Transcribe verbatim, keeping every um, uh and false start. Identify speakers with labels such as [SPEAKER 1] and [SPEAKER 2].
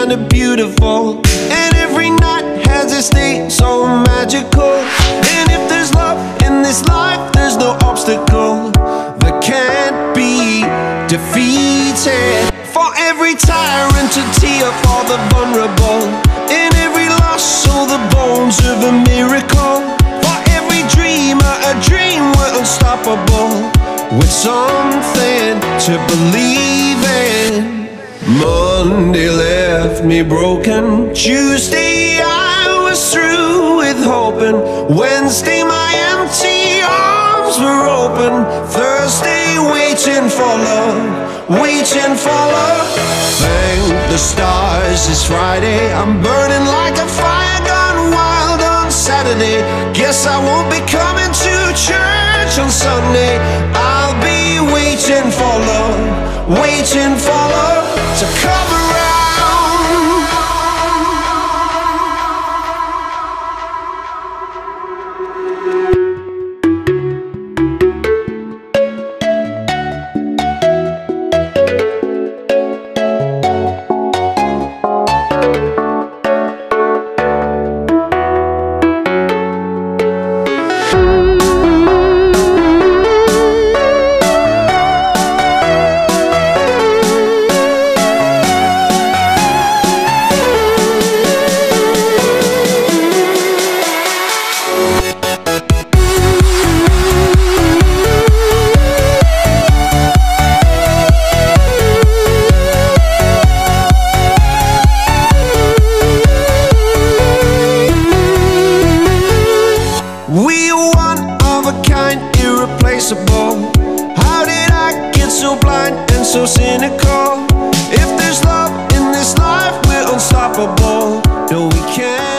[SPEAKER 1] kinda beautiful, and every night has its day so magical. And if there's love in this life, there's no obstacle that can't be defeated. For every tyrant to tear for the vulnerable, in every loss all the bones of a miracle. For every dreamer a dream, we're unstoppable, with something to believe in. Monday left me broken, Tuesday I was through with hoping, Wednesday my empty arms were open, Thursday waiting for love, waiting for love. Thank the stars it's Friday, I'm burning like a fire gone wild on Saturday. Guess I won't be coming to church on Sunday. I'll be waiting for love, waiting for love to come around. How did I get so blind and so cynical? If there's love in this life, we're unstoppable. No, we can't.